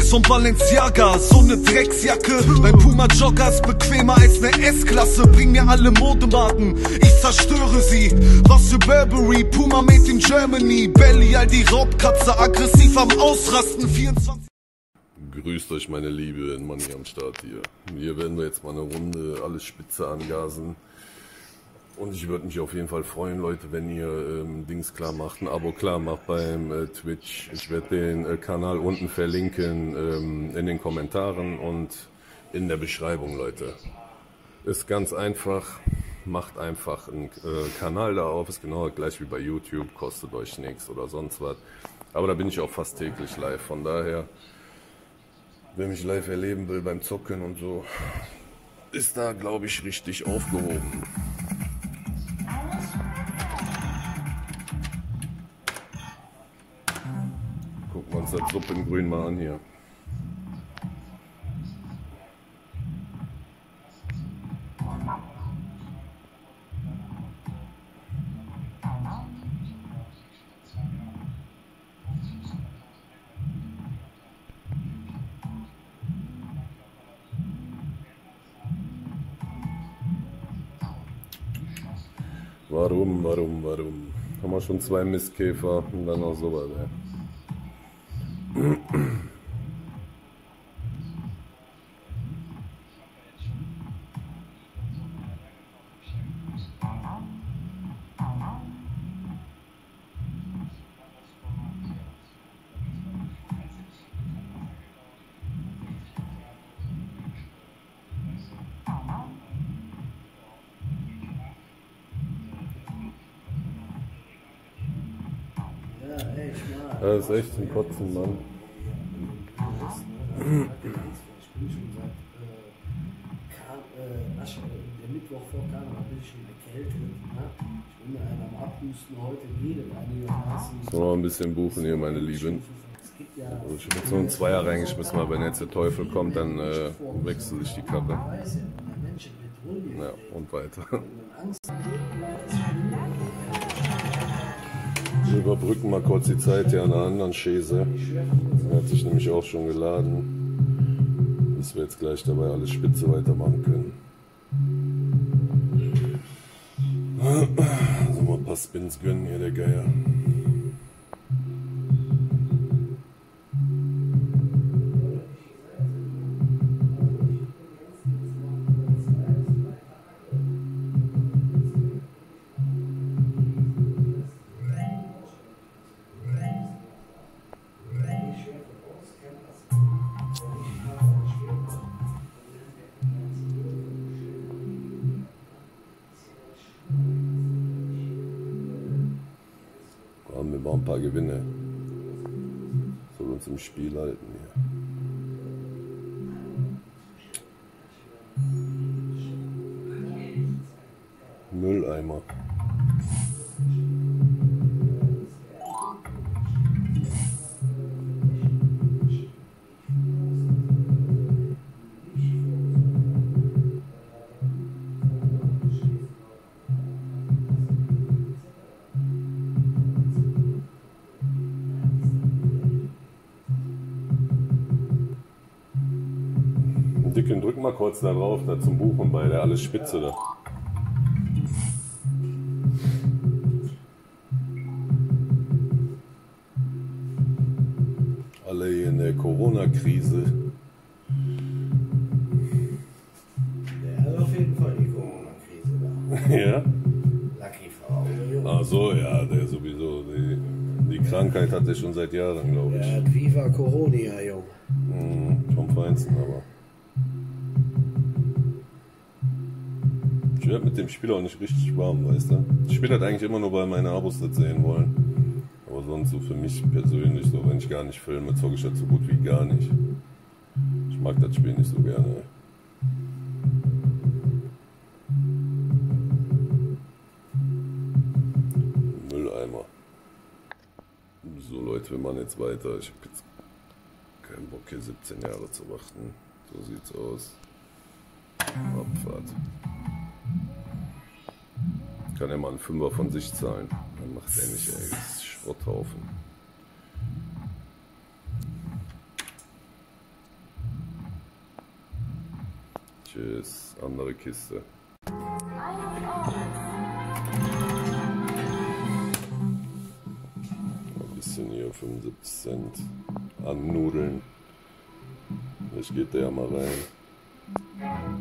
Rolex und Balenciaga, so ne Drecksjacke. Mein Puma Jogger ist bequemer als ne S-Klasse. Bring mir alle Modemarken, ich zerstöre sie. Was für Burberry, Puma made in Germany. Belly, all die Raubkatze, aggressiv am Ausrasten, 24. Grüßt euch meine Liebe, Manni am Start hier. Hier werden wir jetzt mal eine Runde alles spitze angasen. Und ich würde mich auf jeden Fall freuen, Leute, wenn ihr Dings klar macht, ein Abo klar macht beim Twitch. Ich werde den Kanal unten verlinken in den Kommentaren und in der Beschreibung, Leute. Ist ganz einfach, macht einfach einen Kanal da auf, ist genau gleich wie bei YouTube, kostet euch nichts oder sonst was. Aber da bin ich auch fast täglich live, von daher, wer mich live erleben will beim Zocken und so, ist da, glaube ich, richtig aufgehoben. Gucken wir uns das Suppengrün mal an hier. Warum? Haben wir schon 2 Mistkäfer und dann noch sowas, ey. Das ist echt ein Kotzen, Mann. Ich bin schon seit der Mittwoch vor Karneval bin ich schon erkältet. Ich bin mir einer am Abhusten, heute geht es einigermaßen. So, noch ein bisschen buchen hier, meine Lieben. Also ich habe so einen Zweier reingeschmissen, weil wenn jetzt der Teufel kommt, dann wechsle ich die Kappe. Ja, und weiter. Wir überbrücken mal kurz die Zeit hier an einer anderen Schäse. Der hat sich nämlich auch schon geladen, bis wir jetzt gleich dabei alles spitze weitermachen können. So, mal ein paar Spins gönnen hier, der Geier. Wir brauchen ein paar Gewinne. Soll uns im Spiel halten hier. Mülleimer. Dicken, drück mal kurz da drauf, da zum Buchen bei der alles spitze da. Alle hier in der Corona-Krise. Ja, auf jeden Fall die Corona-Krise da. Ja? Lucky Frau. Ach so, ja, der sowieso. Die Krankheit hat er schon seit Jahren, glaube ich. Ja, Viva Coronia, Jung. Vom Feinsten, aber. Ich werde mit dem Spiel auch nicht richtig warm, weißt du? Ich spiele halt eigentlich immer nur, weil meine Abos das sehen wollen. Aber sonst so für mich persönlich, so wenn ich gar nicht filme, zocke ich das so gut wie gar nicht. Ich mag das Spiel nicht so gerne. Mülleimer. So Leute, wir machen jetzt weiter. Ich habe jetzt keinen Bock hier 17 Jahre zu warten. So sieht's aus. Abfahrt. Kann ja mal einen Fünfer von sich zahlen. Dann macht er nicht, ey. Das ist Schrotthaufen. Tschüss, andere Kiste. Ein bisschen hier, 75 Cent an Nudeln. Ich geht da ja mal rein.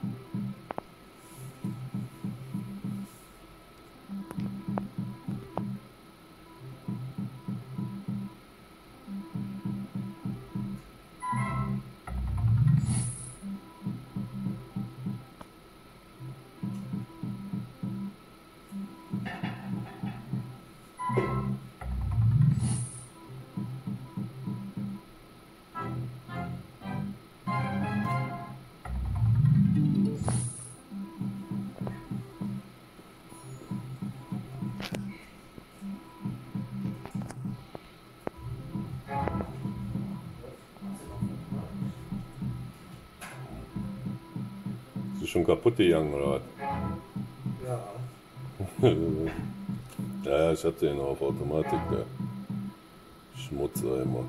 Ist schon kaputt gegangen, oder was? Ja. Ja, ich hatte den auf Automatik, der Schmutzer immer.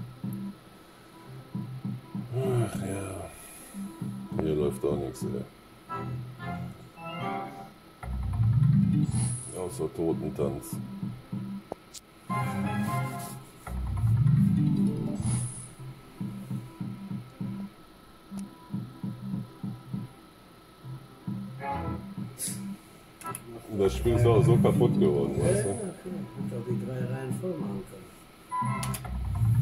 Ach ja, hier läuft auch nichts, ey. Außer Totentanz. Das Spiel ist auch so kaputt geworden, Ja, weißt ja, du? okay. Ich glaube, die 3 Reihen voll machen können.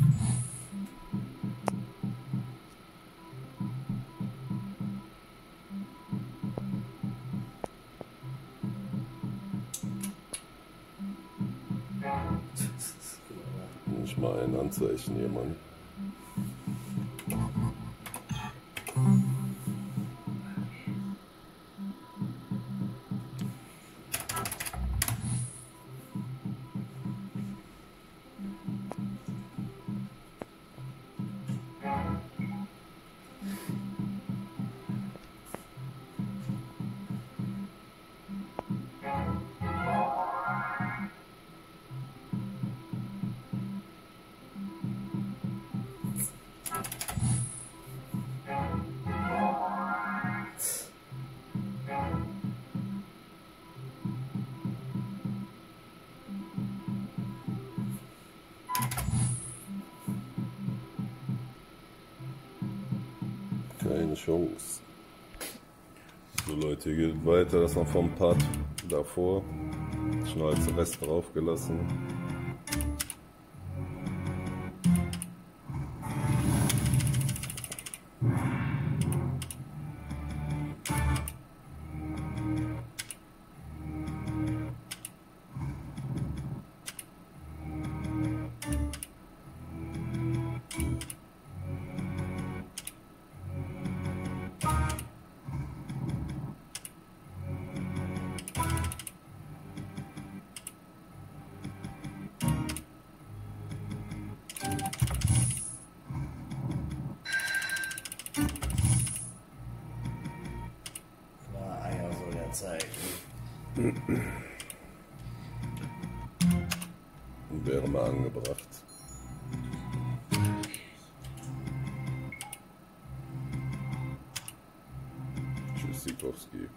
Nicht mal ein Anzeichen hier, Mann. Keine Chance. So Leute, hier geht weiter, das noch vom Part davor. Schon als Rest draufgelassen. Klar, Eier soll er zeigen. Wäre mal angebracht. Tschüss, Sikowski.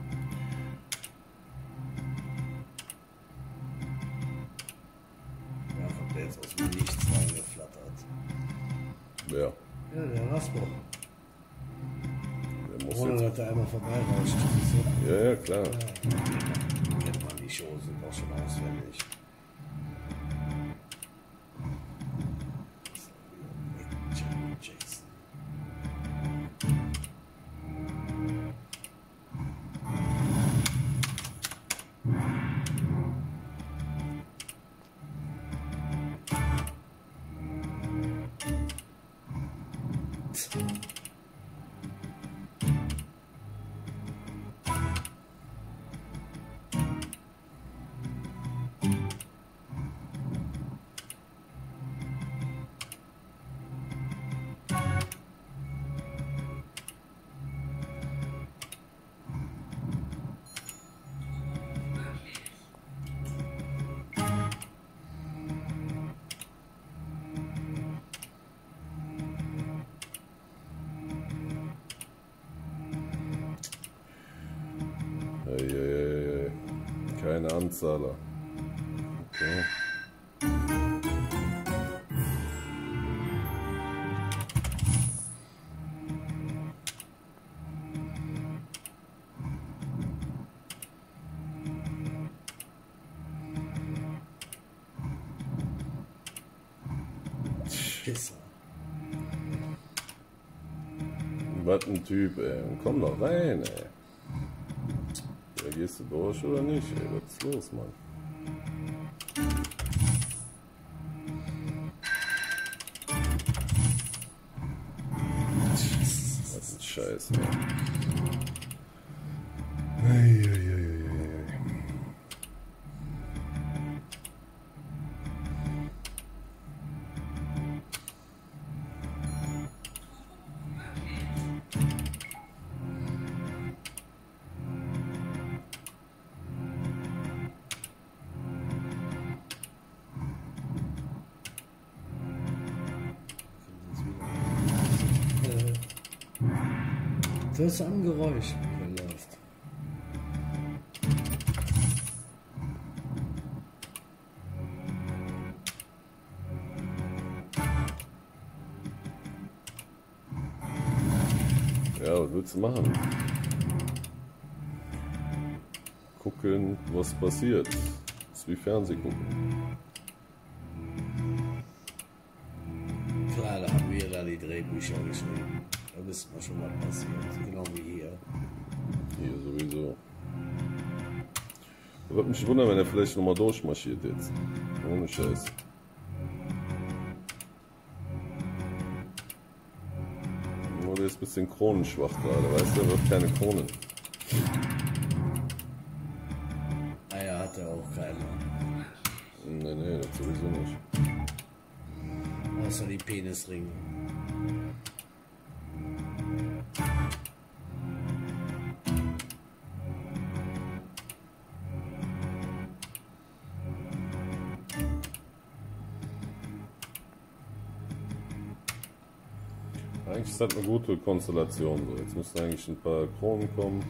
Ja, kommt der jetzt aus dem Nichts reingeflattert. Wer? Ja, der Rasmus. Der muss Ohne jetzt. dass er einmal vorbeirauscht. So. Ja, ja, klar. Kennt man die Shows, sind auch schon auswendig. Jackson. keine Anzahler. Okay. Pisser. Was ein Typ, ey. Komm doch rein, ey. Ja, gehst du durch oder nicht, ey? Was ist los, Mann? Was ein Scheiß, ey. Das ist ein Geräusch, wenn er läuft. Ja, was willst du machen? Gucken, was passiert. Das ist wie Fernsehen gucken. Klar, da haben wir da die Drehbücher geschrieben. Da wissen wir schon, was passiert. Genau wie hier. Hier sowieso. Würde mich wundern, wenn er vielleicht nochmal durchmarschiert jetzt. Ohne Scheiß. Nur der ist ein bisschen kronenschwach gerade, weißt du, er wird keine Kronen. Eier hat er auch keine. Nee, das sowieso nicht. Außer die Penisringe. Eigentlich ist das eine gute Konstellation. So. Jetzt müssten eigentlich ein paar Kronen kommen.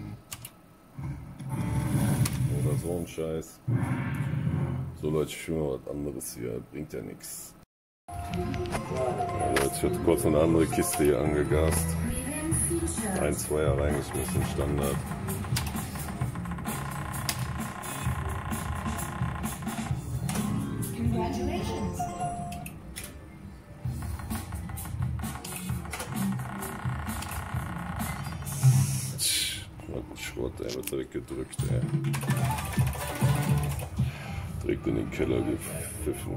Oder so ein Scheiß. So Leute, ich fühle mal was anderes hier. Bringt ja nichts. Also jetzt wird kurz eine andere Kiste hier angegast. 1-2er reingeschmissen, Standard. Congratulations. Was ein Schrott, ey, wird weggedrückt, ey. Direkt in den Keller gepfiffen.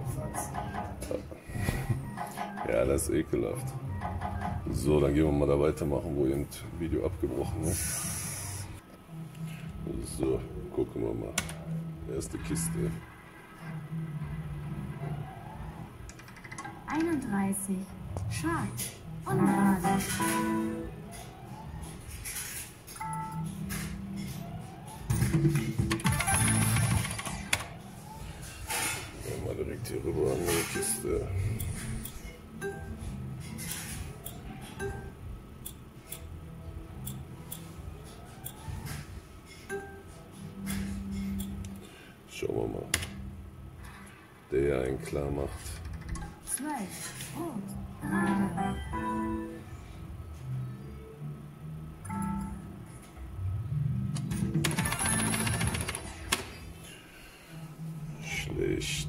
Ja, das ist ekelhaft. So, dann gehen wir mal da weitermachen, wo eben das Video abgebrochen ist. So, gucken wir mal. Erste Kiste. 31. Schad. Ungerade. Gehen wir mal direkt hier rüber an die Kiste. Schauen wir mal. Der einen klar macht. 12. Rot. Gerade. Schlecht.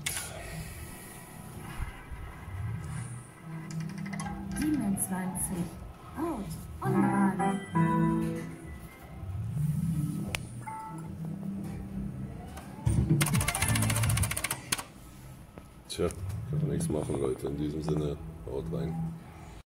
27. Rot. Ungerade. Tja, kann man nichts machen, Leute. In diesem Sinne, haut rein.